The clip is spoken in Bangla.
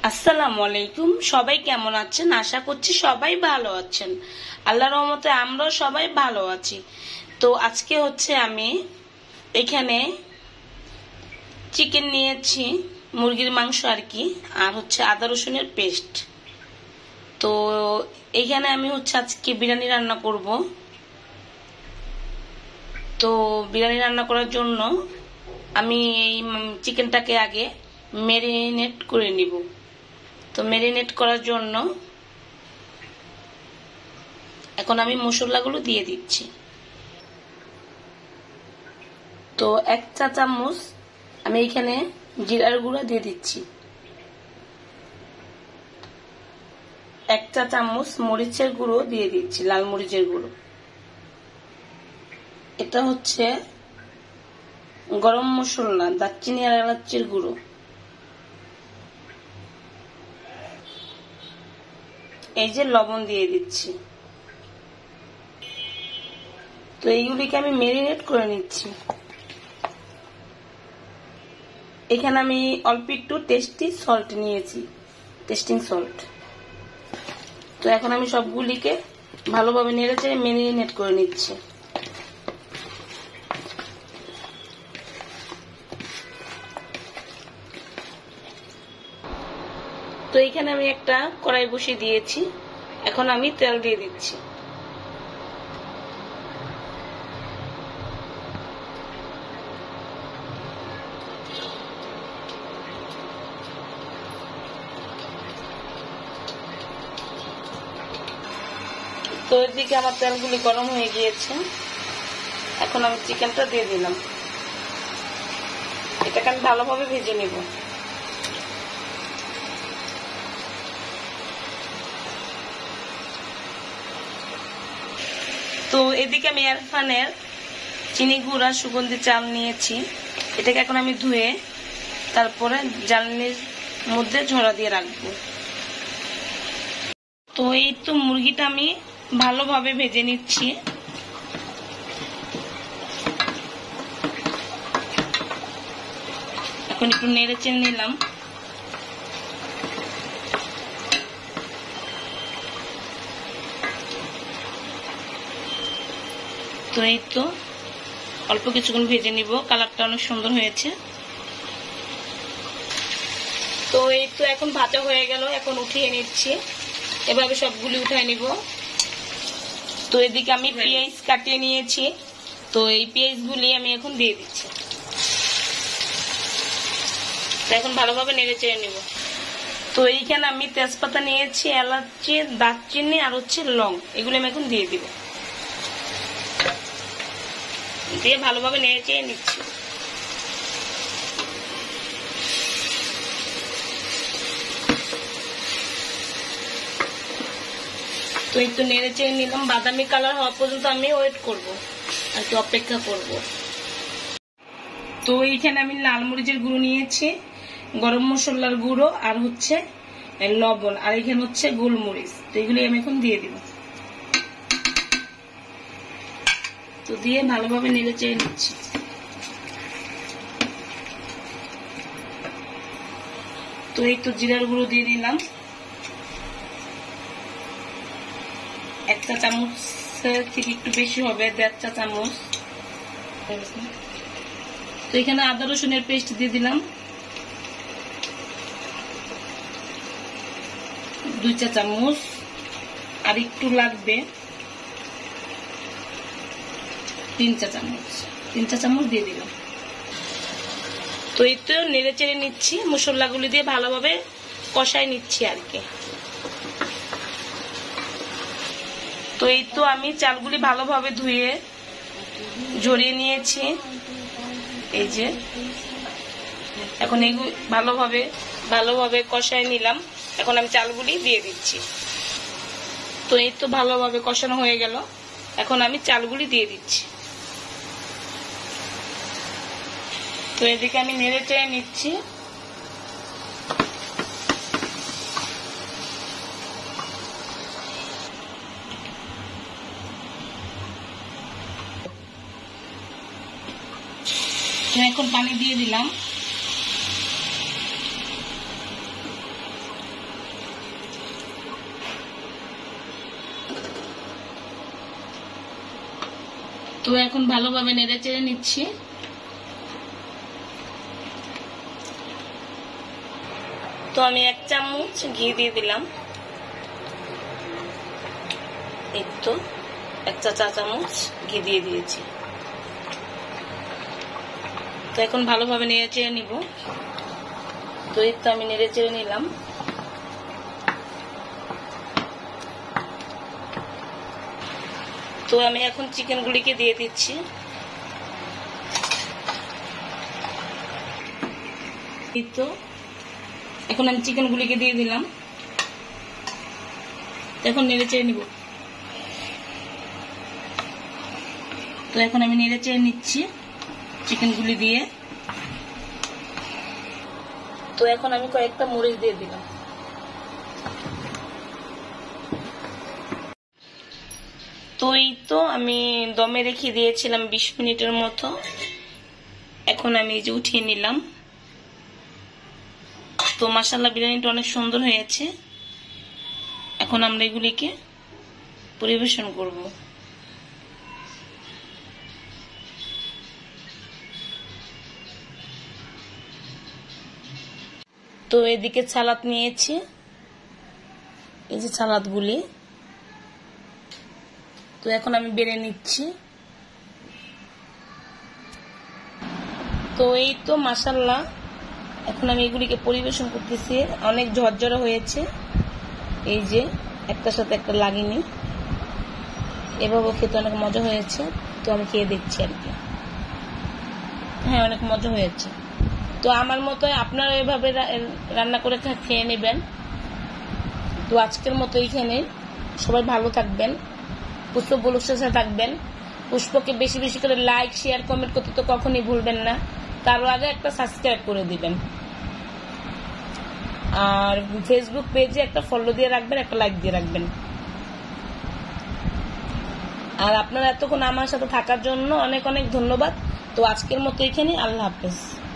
আসসালামু আলাইকুম। সবাই কেমন আছেন? আশা করছি সবাই ভালো আছেন। আল্লাহর রহমতে আমরাও সবাই ভালো আছি। তো আজকে আমি এখানে চিকেন নিয়েছি, মুরগির মাংস আর কি, আর আদা রসুনের পেস্ট। তো এখানে আমি আজকে বিরিয়ানি রান্না করব। তো বিরিয়ানি রান্না করার জন্য আমি এই চিকেনটাকে আগে ম্যারিনেট করে নিব। তো ম্যারিনেট করার জন্য এখন আমি মশলাগুলো দিয়ে দিচ্ছি। তো 1 চা চামচ আমি এখানে জিরার গুঁড়া দিয়ে দিচ্ছি, 1 চা চামচ মরিচের গুঁড়ো দিয়ে দিচ্ছি, লাল মরিচের গুঁড়ো। এটা গরম মশলা, দারচিনি আর এলাচের গুঁড়ো। এই যে লবণ দিয়ে দিচ্ছি। তো এইগুলিকে আমি ম্যারিনেট করে নিচ্ছি। এখানে আমি অল্প একটু টেস্টিং সল্ট নিয়েছি। তো এখন আমি সবগুলিকে ভালোভাবে নেড়েচেড়ে ম্যারিনেট করে নিচ্ছি। তো এখানে আমি একটা কড়াই বসিয়ে দিয়েছি, এখন আমি তেল দিয়ে দিচ্ছি। তো এদিকে আমার তেলগুলি গরম হয়ে গিয়েছে, এখন আমি চিকেনটা দিয়ে দিলাম। এটাকে আমি ভালোভাবে ভেজে নিব। তো এদিকে আমি এরফানের চিনি গুঁড়া সুগন্ধি চাল নিয়েছি। এটাকে এখন আমি ধুয়ে তারপরে জ্বালানির মধ্যে ঝরা দিয়ে রাখবো। তো এই তো মুরগিটা আমি ভালোভাবে ভেজে নিচ্ছি। এখন একটু নেড়ে চেড়ে নিলাম। তো এই তো অল্প কিছুক্ষণ ভেজে নিব, কালারটা অনেক সুন্দর হয়েছে। তো এই তো এখন ভাজা হয়ে গেল, এখন উঠিয়ে নিচ্ছি। এভাবে সবগুলি উঠায় নিব। তো এদিকে আমি পেঁয়াজ কাটিয়ে নিয়েছি, তো এই পেঁয়াজগুলি আমি এখন দিয়ে দিচ্ছি। তো এখন ভালোভাবে নেড়ে চেড়ে নিব। তো এইখানে আমি তেজপাতা নিয়েছি, এলাচি, দারচিনি আর লং, এগুলো আমি এখন দিয়ে দিব। দিয়ে ভালোভাবে নেড়ে চেড়ে নিচ্ছি। তো এই তো নেড়ে চেড়ে নিলাম। বাদামি কালার হওয়া পর্যন্ত আমি ওয়েট করব আর কি, অপেক্ষা করব। তো এইখানে আমি লাল মরিচের গুঁড়ো নিয়েছি, গরম মশলার গুঁড়ো আর লবণ, আর এখানে গোলমরিচ। তো এগুলি আমি এখন দিয়ে দিব। তো দিয়ে ভালোভাবে নেড়ে চেড়ে নিচ্ছি। তো এই তো জিরার গুঁড়ো দিয়ে দিলাম, 1 চা চামচ থেকে একটু বেশি হবে, 1.5 চা চামচ। তো এখানে আদা রসুনের পেস্ট দিয়ে দিলাম, 2 চা চামচ, আর একটু লাগবে 3 চা চামচ দিয়ে দিলাম। তো এই তো নেড়ে চেড়ে নিচ্ছি, মশলাগুলি দিয়ে ভালোভাবে কষায় নিচ্ছি আর কি। তো এই তো আমি চালগুলি ভালোভাবে ধুয়ে ঝরিয়ে নিয়েছি। এই যে এখন এইগুলি ভালোভাবে কষায় নিলাম। এখন আমি চালগুলি দিয়ে দিচ্ছি। তো এই তো ভালোভাবে কষানো হয়ে গেল, এখন আমি চালগুলি দিয়ে দিচ্ছি। তো এদিকে আমি নেড়ে চেড়ে নিচ্ছি। এখন পানি দিয়ে দিলাম। তো এখন ভালোভাবে নেড়ে চেড়ে নিচ্ছি। তো আমি 1 চামচ ঘি দিয়ে দিলাম, এই তো 1 চা চামচ ঘি দিয়ে দিয়েছি। তো এখন ভালোভাবে নেড়ে চেড়ে নিব। তো এই তো আমি নেড়ে চেড়ে নিলাম। তো আমি এখন চিকেনগুলিকে দিয়ে দিচ্ছি। এই তো এখন আমি চিকেনগুলিকে দিয়ে দিলাম। এখন নেড়ে চেড়ে নিব। তো এখন আমি নেড়ে চেড়ে নিচ্ছি চিকেনগুলি দিয়ে। তো এখন আমি কয়েকটা মরিচ দিয়ে দিলাম। তো এই তো আমি দমে রেখে দিয়েছিলাম 20 মিনিটের মতো। এখন আমি এই যে উঠিয়ে নিলাম। তো মাশাআল্লাহ বিরিয়ানিটা অনেক সুন্দর হয়েছে। এখন আমরা এগুলিকে পরিবেশন করব। তো এদিকে সালাদ নিয়েছি, এই যে সালাদগুলি। তো এখন আমি বেড়ে নিচ্ছি। তো এই তো মাশাআল্লাহ এখন আমি এগুলিকে পরিবেশন করতেছি। অনেক ঝরঝরে হয়েছে, এই যে একটার সাথে একটা লাগেনি। এভাবে খেতে অনেক মজা হয়েছে। তো আমি খেয়ে দেখছি আর কি। হ্যাঁ, অনেক মজা হয়েছে। তো আমার মতো আপনারা এভাবে রান্না করে খেয়ে নেবেন। তো আজকের মতো এইখানে সবাই ভালো থাকবেন, পুষ্প বলুকের সাথে থাকবেন। পুষ্পকে বেশি বেশি করে লাইক শেয়ার কমেন্ট করতে তো কখনই ভুলবেন না। তারও আগে একটা সাবস্ক্রাইব করে দিবেন। আর ফেসবুক পেজে একটা ফলো দিয়ে রাখবেন, একটা লাইক দিয়ে রাখবেন। আর আপনারা এতক্ষণ আমার সাথে থাকার জন্য অনেক অনেক ধন্যবাদ। তো আজকের মতো এখানে, আল্লাহ হাফেজ।